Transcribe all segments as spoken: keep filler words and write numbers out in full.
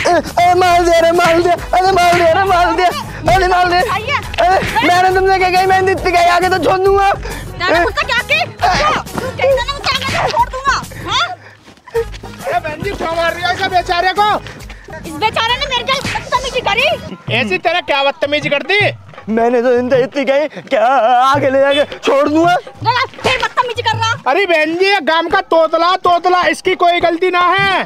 अरे मार दे, अरे मार दे, अरे मार दे, अरे मार दे, अरे मार दे। मैंने तुमसे क्या कही, मैं इतनी गई आगे तो छोड़ दूंगा। मैंने मुझसे क्या की? मैंने मुझसे छोड़ दूंगा। अरे बहन जी क्यों मार रही हो इस बेचारे को? इस बेचारे ने मेरे साथ बदतमीजी करी। ऐसी तरह क्या बदतमीजी कर दी? मैंने तो इनसे इतनी कही क्या आगे ले जाके छोड़ दूंगा। फिर बदतमीजी कर रहा। अरे बहन जी ये गांव का तोतला तोतला, इसकी कोई गलती ना है।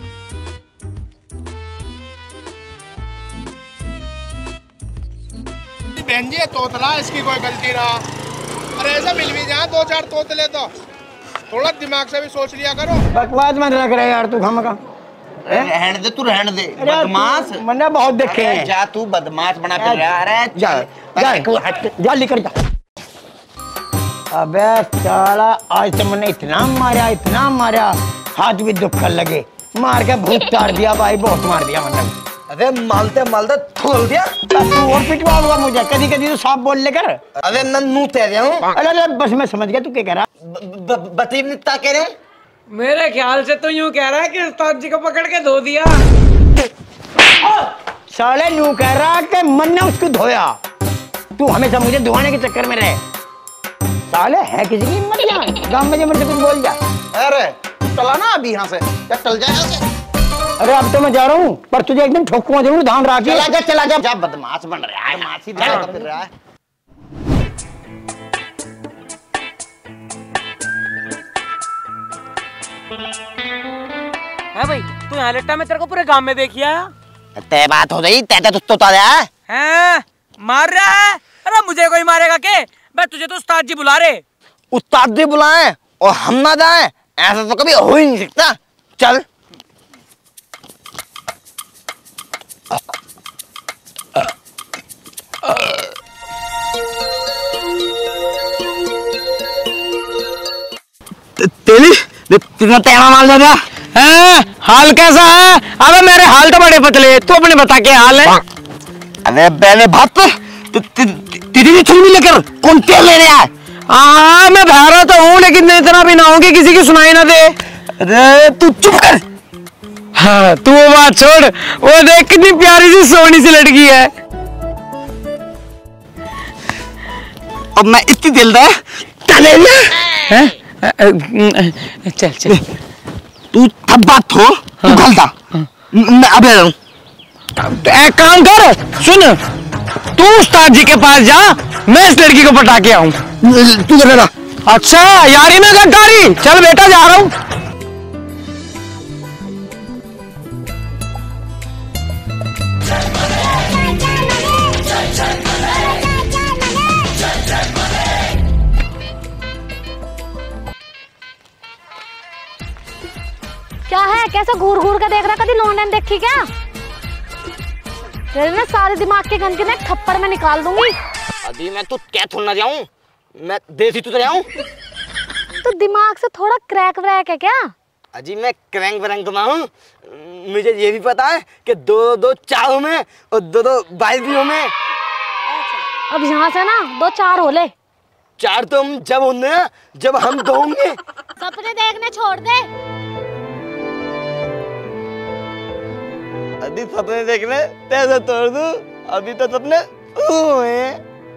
बहन जी ये तोतला, इसकी कोई गलती ना। अरे ऐसा मिल भी जाए दो चार तोतले तो थोड़ा दिमाग से भी सोच लिया करो। बकवास में रख रहे यार तू हम का। रहने दे तू, रहने दे बदमाश। मैंने बहुत देखे हैं। जा तू बदमाश बना कर रहा है। जा जा जा लेकर जा। अबे साला आज तो मैंने इतना मारा इतना मारा हाथ भी दुखन लगे, मार के भूत तार दिया भाई, बहुत मार दिया मतलब। अरे मालते मालते खोल दिया। तू और पिटवाऊंगा मुझे, कभी कभी तो साफ बोल लेकर। अरे नन्नू तेरे हूँ। अरे अरे बस मैं समझ गया तू क्या कह रहा। बतीवता कह रहे? मेरे ख्याल से तो यूं कह रहा है कि उस्ताद जी को पकड़ के धो दिया। साले यूं कह रहा कि मन ने उसको धोया। तू हमेशा मुझे धोने के चक्कर में रहे। साले है किसी की हिम्मत यहाँ गाँव में जो मुझसे कुछ बोल जा। अरे चला ना अभी यहाँ से, क्या चल जाएगा? अरे अब तो मैं जा रहा हूँ, पर तुझे एकदम ठोकूंगा जरूर, ध्यान रखिए। चला जा चला जा, जा बदमाश बन रहा है, मासी फिर रहा है। है भाई तू यहाँ लेटा, मैं तेरे को पूरे गांव में देखिया। तय बात हो गई, तय तो तो है मार रहा है। अरे मुझे कोई मारेगा के? मैं तुझे तो उस्ताद जी बुला रहे। उस्ताद जी बुलाए और हम ना जाए, ऐसा तो कभी हो ही नहीं सकता। चल तेली कितना टेढ़ा माल लगा है। हाल कैसा है? अबे मेरे हाल तो बड़े पतले, तू अपने बता के हाल है। अरे बेले भक्त तेरी छुरी लेकर कौन तेल ले रहा है? हाँ मैं बहरा तो हूँ, लेकिन इतना भी ना हो कि किसी की सुनाई ना दे। अरे तू चुप कर। हाँ तू वो बात छोड़, वो देख कितनी प्यारी सी सोनी सी लड़की है। अब मैं इतनी दिल रहा है। चल चल तू तब बात हो। तू गलता मैं अबे रहूं। एक काम कर, सुन तू उस्ताद जी के पास जा, मैं इस लड़की को पटा के आऊं। तू कर रहा। अच्छा यारी में गद्दारी, चल बेटा जा रहा हूं। क्या है, कैसा घूर घूर के देख रहा? कभी लौंडन देखी क्या? तेरे ना सारे दिमाग के गंदगी में थप्पड़ में निकाल दूंगी। अभी मैं तो क्या थोड़ा जाऊं, मैं देसी तो जाऊं। तो दिमाग से थोड़ा क्रैक व्रैक है क्या? अजी मैं क्रैंक व्रैंक ना हूं, मुझे ये भी पता है कि दो दो चारों में और दो दो बाइबियों में। अब यहाँ से ना दो चार हो ले। चार तो हम जब होंगे ना, जब हम दो होंगे। सपने देखने छोड़ दे। अभी सपने देखने तैसे तोड़ दूं, अभी तो सपने हुए।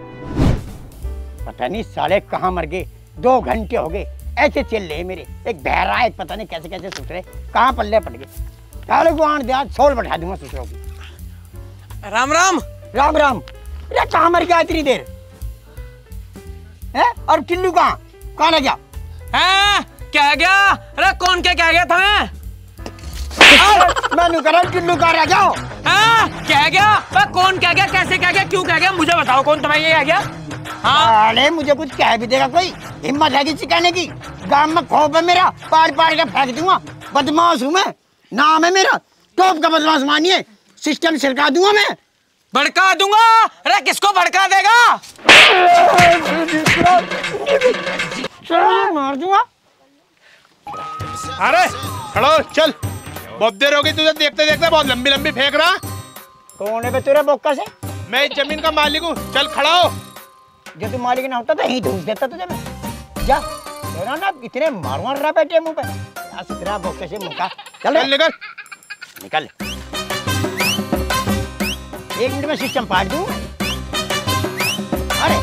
पता नहीं साले कहाँ मर गए, दो घंटे हो गए ऐसे चल रहे मेरे। एक बहरा है, पता नहीं कैसे कैसे सुट रहे, कहाँ पल्ले पड़ गए। साले को आन दिया, सोल बैठा दूंगा सुसरों की। राम राम राम राम। अरे कहाँ मर गया इतनी देर है? और टिल्लू कहाँ कहाँ रह गया? है क्या गया? अरे कौन क्या क्या गया था? मैं मैं करा टिल्लू कहाँ रह जाओ। हाँ क्या गया? कौन क्या गया, कैसे क्या गया, क्यों क्या गया, मुझे बताओ। कौन तुम्हें ये आ गया? हाँ अरे मुझे कुछ कह भी देगा कोई, हिम्मत है किसी कहने की? गांव में खौफ है मेरा, पाड़ पाड़ के फेंक दूंगा। बदमाश हूँ मैं, नाम है मेरा टॉप का बदमाश मानिए। सिस्टम छिड़का दूंगा मैं, भड़का दूंगा। अरे किसको भड़का देगा? मार दूंगा। अरे खड़ो चल, बहुत देर हो गई तुझे देखते देखते, बहुत लंबी लंबी फेंक रहा। कौन है बे तेरे बोक्का से? मैं इस जमीन का मालिक हूँ, चल खड़ा हो। जो तू मालिक ना होता तो यहीं धूस देता तुझे मैं। जा तेरा ना इतने मार मार रहा बैठे मुंह पे, तेरा बोक्के से मुंह का। चल चल निकल निकल। एक मिनट में सिस्टम पाट दूं। अरे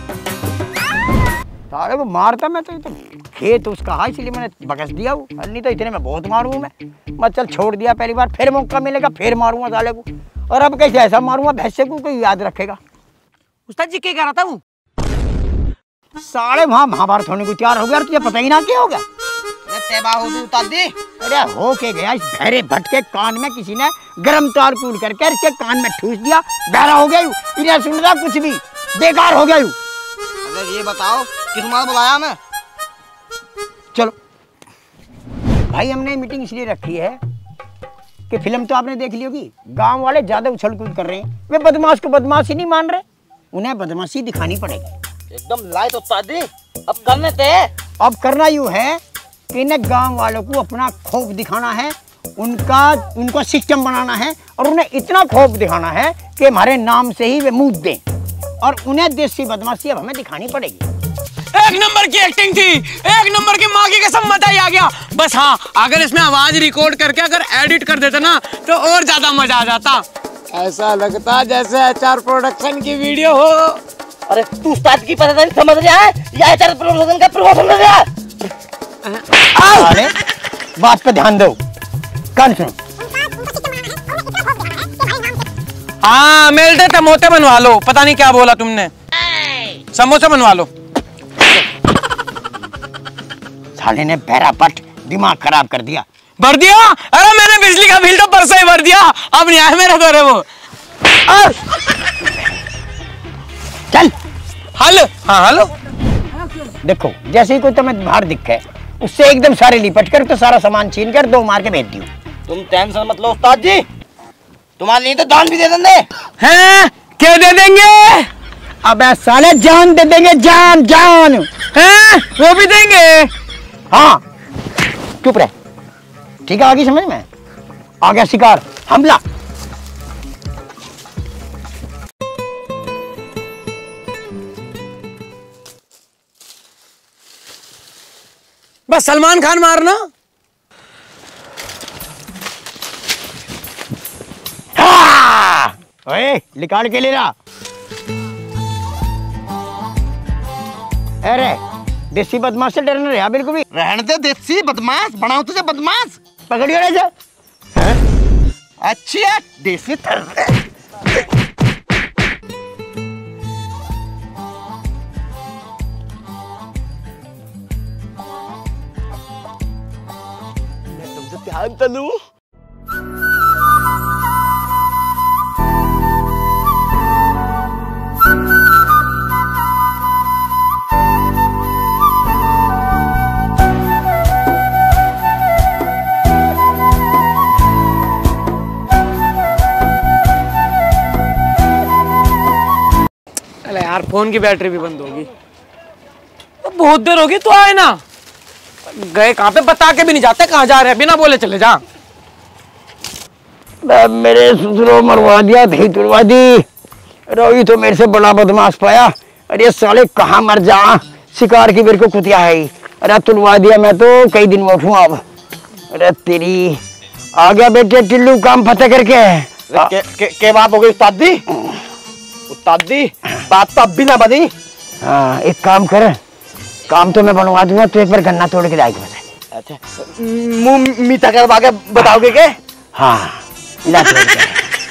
सारे को मारता मैं तो, तो खेत उसका है इसलिए मैंने बकस दिया वो, नहीं तो इतने में बहुत मारूंगा मैं। मैं चल छोड़ दिया पहली बार, फिर मौका मिलेगा फिर मारूंगा साले को। और अब कैसे ऐसा मारूंगा भैंसे को कोई याद रखेगा। उस्ताद जी क्या कह रहा था वो? साले वहाँ महाभारत होने को तैयार हो गया और तुझे पता ही ना क्या हो गया। तेबा हो गई उस्ताद जी। अरे हो के गया, इस बहरे भट्ट के कान में किसी ने गर्म तार कूल करके इसके कान में ठूस दिया, बहरा हो गया। इन्हें सुन रहा कुछ भी, बेकार हो गया। अरे ये बताओ किस मार बुलाया मैं? चलो भाई, हमने मीटिंग इसलिए रखी है कि फिल्म तो आपने देख ली होगी, गांव वाले ज्यादा उछल कूद कर रहे हैं। वे बदमाश को बदमाश ही नहीं मान रहे, उन्हें बदमाशी दिखानी पड़ेगी। एकदम लाइट उस्ताद जी, अब करने थे। अब करना यूँ है कि इन्हें गांव वालों को अपना खौफ दिखाना है, उनका उनको सिस्टम बनाना है और उन्हें इतना खौफ दिखाना है कि हमारे नाम से ही वे मुँह दें। और उन्हें देसी बदमाशी अब हमें दिखानी पड़ेगी। एक नंबर की एक्टिंग थी, एक नंबर की, माँ की कसम मजा ही आ गया। बस हाँ, अगर इसमें आवाज रिकॉर्ड करके अगर एडिट कर देते ना तो और ज्यादा मजा आ जाता। ऐसा लगता जैसे एचआर प्रोडक्शन की वीडियो हो। अरे तू उस्ताद की पता नहीं समझ रहा है या एचआर प्रोडक्शन का प्रमोशन कर रहा है? अरे बात पे ध्यान दो, कान सुनो। हाँ मिलते टमोटे बनवा लो, पता नहीं क्या बोला तुमने, समोसे बनवा लो। साले ने बहरा पट दिमाग खराब कर दिया। भर दिया? अरे मैंने बिजली का बिल तो परसों ही भर दिया, अब नहीं आया मेरे घर वो। चल हल। हाँ हेलो। देखो जैसे ही कोई तुम्हें बाहर दिखे उससे एकदम सारे लिपट कर तो सारा सामान छीन कर दो मार के भेज दियो। तुम टेंशन मत लो उस्ताद जी, तुम्हारे लिए तो दान भी दे देंगे। हैं? क्या दे देंगे? अबे साले जान दे देंगे, जान जान। हैं? वो भी देंगे? हाँ चुप रहे, ठीक है? आगे समझ में आ गया शिकार हमला। बस सलमान खान मारना। हाँ! ओए निकाल के ले रहा। अरे देसी बदमाश से डरना रहा बिल्कुल भी। रहने दे देसी बदमाश, बनाओ तुझे बदमाश। पकड़ियो रे जा। अच्छी है देसी थर। मैं तुमसे प्यार करूं। यार फोन की बैटरी भी बंद होगी, बहुत देर होगी। तो आए ना, गए कहाँ पे बता के भी नहीं जाते कहाँ जा रहे हैं, बिना बोले चले जा। मेरे ससुरो मरवा दिया, दही तुड़वा दी। रोई तो मेरे से बड़ा बदमाश पाया। अरे साले कहाँ मर जा, शिकार की मेरे को कुतिया है। अरे तुड़वा दिया मैं तो कई दिन में उठूँ अब। अरे तेरी आ गया बेटे टिल्लू काम फतेह करके। के, के, के बात हो गई उस्ताद जी? उस्ताद जी बात तो अब भी ना बनी। हाँ एक काम कर, काम तो मैं बनवा दूंगा, तो एक बार गन्ना तोड़ के लाएगा मुझे। अच्छा मुंह मीठा करवा के बताओगे के? हाँ ला तोड़ के।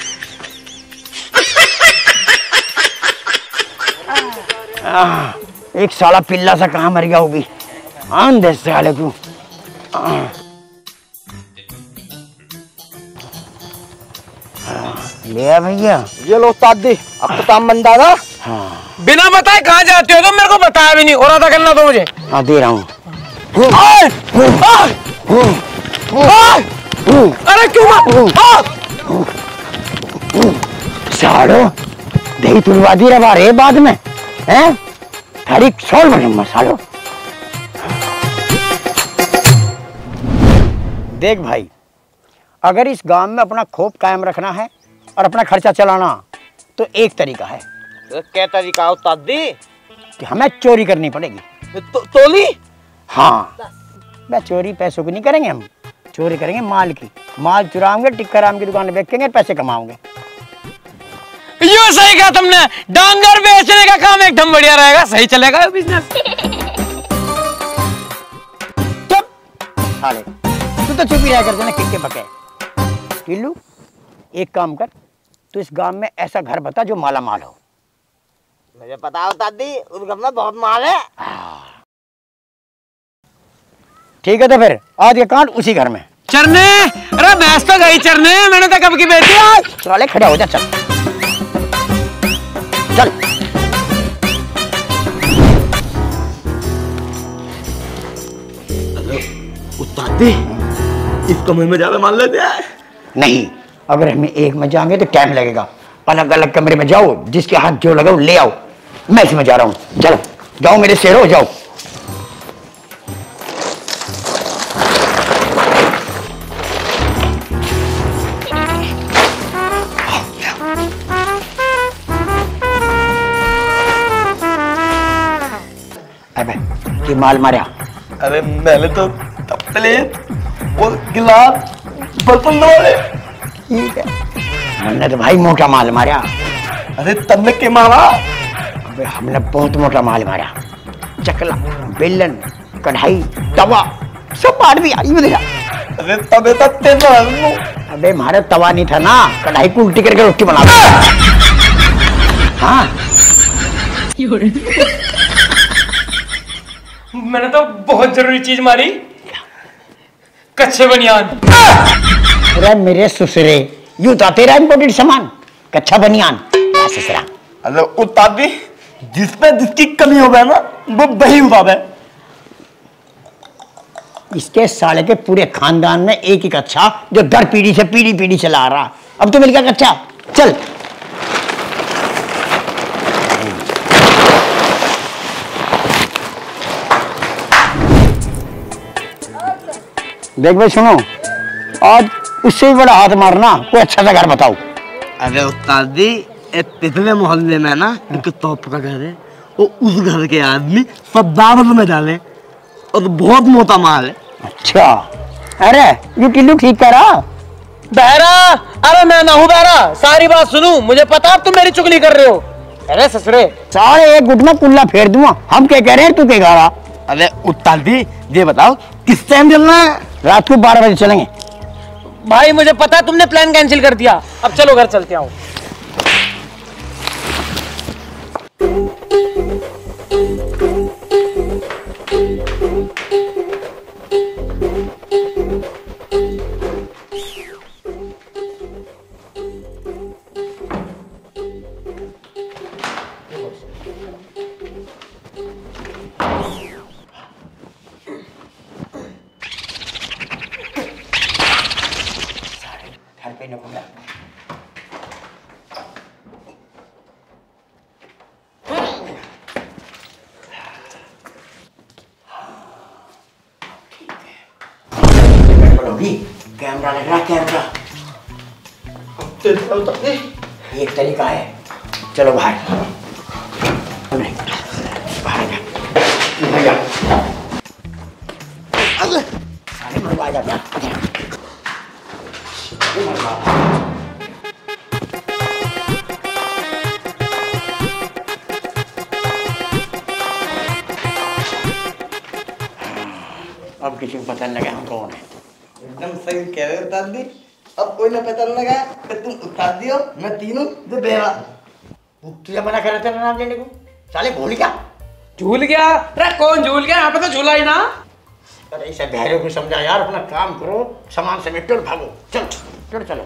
आ, एक साला पिल्ला सा कहाँ मर गया वो भी, आंधे साले को। ले भैया ये लो उस्ताद जी, अब तो काम बन जाएगा। हाँ बिना बताए कहाँ जाते हो तो मेरे को बताया भी नहीं, और आता करना तो मुझे। हाँ दे रहा हूँ। अरे क्यों सालो दही तुलवा दी रहा रे बाद में, हैं? थारी छोड़ बने मसालो। देख भाई, अगर इस गांव में अपना खौफ कायम रखना है और अपना खर्चा चलाना तो एक तरीका है। तो क्या तरीका उस्ताद जी? कि हमें चोरी करनी पड़ेगी। तो, तोली? हाँ मैं चोरी पैसों की नहीं करेंगे, हम चोरी करेंगे माल की। माल चुराएंगे, टिक्का राम की दुकान में बेचेंगे, पैसे कमाओगे। यो सही कहा तुमने, डांगर बेचने का काम एकदम बढ़िया रहेगा, सही चलेगा बिजनेस। चुप साले, तू तो चुप ही रह करते ना किक्के बके। टिल्लू एक काम कर, तू इस गांव में ऐसा घर बता जो माला माल हो। मुझे पता हो दादी, उस घर में बहुत माल है। ठीक है तो फिर आज ये कांड उसी घर में। चरने, अरे भैंस तो गई चरने, मैंने तो कब की बेची आज। साले खड़े हो जा, चल चल। दादी इस कमरे में ज्यादा मान लेते हैं। नहीं, अगर हमें एक में जाएंगे तो टाइम लगेगा। अलग अलग कमरे में जाओ, जिसके हाथ जो लगाओ ले आओ। मैं इसमें जा रहा हूँ, चलो जाओ मेरे शेरो, जाओ। अबे ये माल मारा। अरे मैंने तो प्लेट और गिलास बर्तन धोए। ठीक है, हमने तो भाई मोटा माल मारा। अरे तन्ने के मारा। अबे हमने बहुत मोटा माल मारा। चकला, बेलन, कढ़ाई, तवा सब पाट भी आई मेरा। अरे तबे तक तेज। अबे हमारा तवा नहीं था ना, कढ़ाई को उल्टी करके रोटी बना। हाँ मैंने तो बहुत जरूरी चीज मारी, कच्चे बनियान। अरे मेरे ससुरे, यूं था तेरा इम्पोर्टेंट सामान, कच्चा बनियान। ससुरा अरे उतादी जिसमें जिसकी कमी हो गया ना वो वही उतारे। इसके साले के पूरे खानदान में एक ही कच्चा जो दर पीढ़ी से पीढ़ी पीढ़ी चला आ रहा। अब तो मिल गया कच्चा, चल। देख भाई सुनो, आज उससे भी बड़ा हाथ मारना, कोई अच्छा सा घर बताओ। अरे उस्तादी पिछले मोहल्ले में ना एक तोप का घर है, वो उस घर के आदमी सब दावत में डाले और बहुत मोटा माल है। अच्छा, अरे ये टिल्लू ठीक करा। बहरा, अरे मैं ना हूँ बहरा, सारी बात सुनू, मुझे पता अब तुम मेरी चुगली कर रहे हो। अरे ससुरे, सारे एक गुट में कुल्ला फेर दूंगा। हम क्या कह रहे हैं, तू क्या कह रहा? अरे उस्तादी ये बताओ किस टाइम चलना है? रात को बारह बजे चलेंगे। भाई मुझे पता है तुमने प्लान कैंसिल कर दिया, अब चलो घर चलते आओ। कैमरा लग रहा, कैमरा एक तरीका है। चलो बाहर बाहर जा, सारे मरवा जा। अब किसी को पता नहीं लगा हम कौन है। एकदम सही कह रहे हो उस्तादी, अब कोई ना पता लगा कि तुम उस्तादी हो, मैं तीनों जो बेरा। तुझे मना कर रहे थे नाम लेने को, साले भूल गया। झूल गया? अरे कौन झूल गया, यहाँ पे तो झूला ही ना। अरे इसे बहरे को समझा यार, अपना काम करो, सामान समेटो और भागो। चल चलो चलो।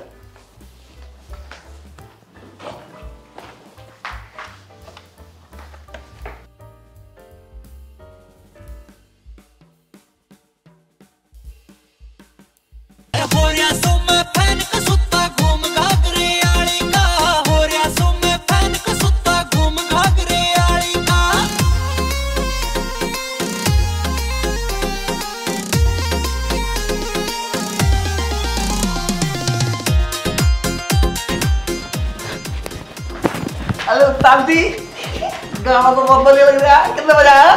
अरे उस्तादी गाना तो बहुत बढ़िया लग रहा है, कितने बजा है?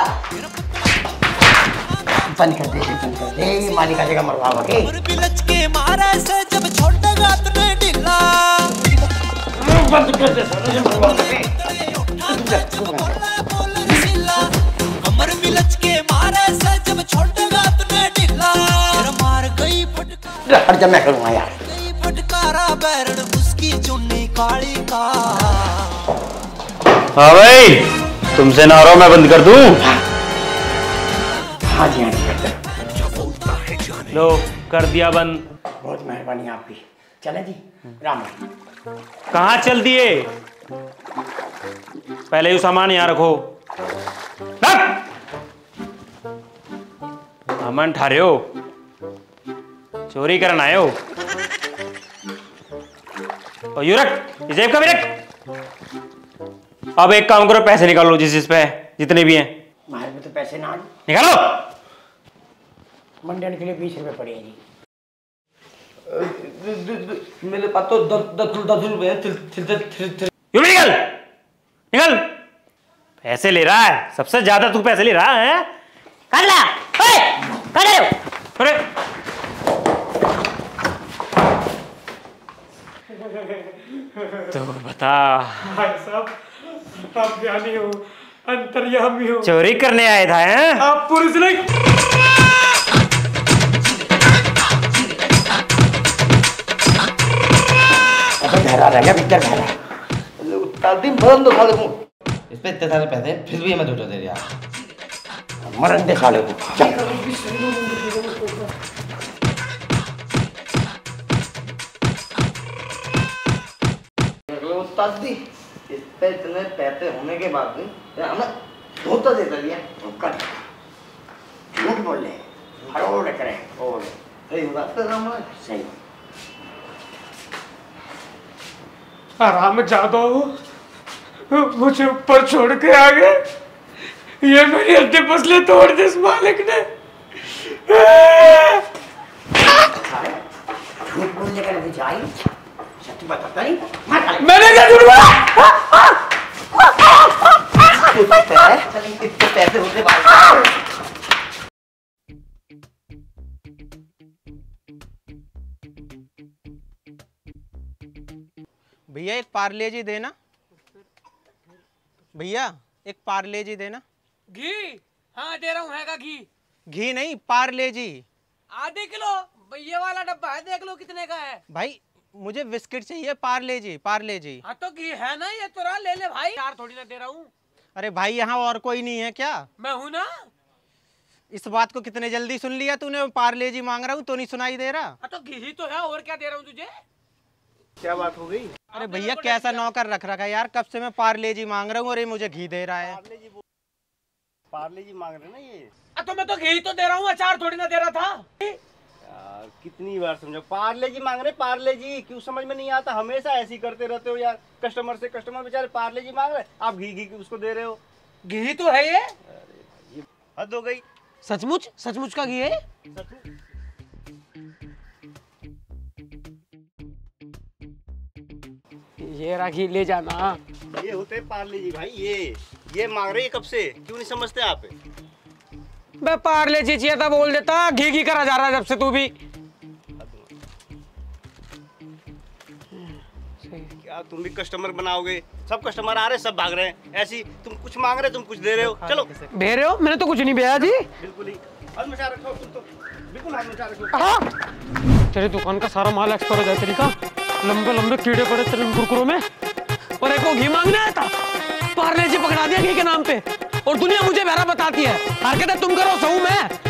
बंद कर दे, बंद कर दे, मालिक आ जाएगा मरवा के। के मारा से जब छोड़ दगा तूने ढीला बंद कर दे साला जो बर्बाद है। कमर में लचके मारे से जब छोटेगा तूने ढिला मार गई फटकार हट जा मैं करूंगा यार। गई फटकारा बैरन उसकी चुन्नी काली का। हाँ भाई तुमसे ना रहो मैं बंद कर दूं। हाँ जी हाँ जी कर दे। लो कर दिया बंद। बहुत मेहरबानी आपकी। चले जी राम राम। कहाँ चल दिए? पहले ये सामान यहाँ रखो। अमन ठा रहे हो, चोरी करना आए हो। और यू रख, जेब का भी रख। अब एक काम करो, पैसे निकालो जिस जिस पे जितने भी हैं। हमारे में तो पैसे ना निकालो। मंडन के लिए बीस रुपए पड़े हैं जी। मेरे पास तो दस दस दस रुपए हैं। यू निकल निकल। पैसे ले रहा है, सबसे ज्यादा तू पैसे ले रहा है। कर ला ओए कर रहे हो। अरे तो बता भाई साहब आप ज्ञानी हो, अंतर्यामी हो। चोरी करने आए था हैं? आप पुरुष नहीं। धरा रह गया पिक्चर धरा। दिन बंद दो साले को। इस पे इतने सारे पैसे हैं, फिर भी हमें झूठा दे दिया। मरन दे साले को। चल उस्ताद जी इस पे इतने पैसे होने के बाद भी हमें धोखा दे दिया। धोखा झूठ बोल ले फरोड करे और सही बात कर रहा हूँ मैं। सही आराम जादो मुझे ऊपर छोड़ के आ गए। ये मेरी हड्डी पसले तोड़ दी इस मालिक ने। झूठ बोलने का नतीजा आई सच बताता नहीं। मैंने क्या झूठ बोला? इतने पैसे होने बाद भैया एक पार्ले जी देना। भैया एक पार्ले जी देना। घी? हाँ दे रहा हूँ। है का घी? घी नहीं पार्ले जी। आधे किलो भैया वाला डब्बा है, देख लो कितने का है। भाई मुझे बिस्किट चाहिए पार्ले जी। पार्ले जी। हाँ तो घी है ना, ये तो रहा, ले ले भाई। यार थोड़ी ना दे रहा हूँ। अरे भाई यहाँ और कोई नहीं है क्या? मैं हूँ ना। इस बात को कितने जल्दी सुन लिया तूने? पार्ले जी मांग रहा हूँ तो नहीं सुनाई दे रहा? हाँ तो घी तो है, और क्या दे रहा हूँ तुझे? क्या बात हो गई? अरे भैया कैसा नौकर रख रखा है यार, कब से मैं पार्ले जी मांग रहा हूँ और ये मुझे घी दे रहा है। पार्ले जी मांग रहे ना ये। आ, तो मैं तो घी तो दे रहा हूँ, अचार थोड़ी ना दे रहा था। यार कितनी बार समझो, पार्ले जी मांग रहे। पार्ले जी क्यों समझ में नहीं आता? हमेशा ऐसे ही करते रहते हो यार। कस्टमर से कस्टमर बेचारे पार्ले जी मांग रहे, आप घी घी उसको दे रहे हो। घी तो है ये। हद हो गई। सचमुच सचमुच का घी है? ये राखी ले जाना। ये होते पार्ले जी भाई। ये ये मांग रहे कब से, क्यों नहीं समझते आप? बे पार्ले जी चाहिए था बोल देता, घी घी करा जा रहा है जब से तू भी। क्या तुम भी कस्टमर बनाओगे? सब कस्टमर आ रहे, सब भाग रहे हैं। ऐसी तुम कुछ मांग रहे, तुम कुछ दे रहे हो। चलो दे रहे हो? मैंने तो कुछ नहीं भेजा जी। बिल्कुल ही हाथ मचा रखो तुम तो, बिल्कुल हाथ मचा रखो। हाँ? तेरी दुकान का सारा माल एक्सपायर हो जाए तेरी का। लंबे लंबे कीड़े पड़े तेरे कुरकुरों में, और एक को घी मांगने आया था। पार्ले जी पकड़ा दिया घी के नाम पे, और दुनिया मुझे बहरा बताती है। हरकतें तुम करो सहू में।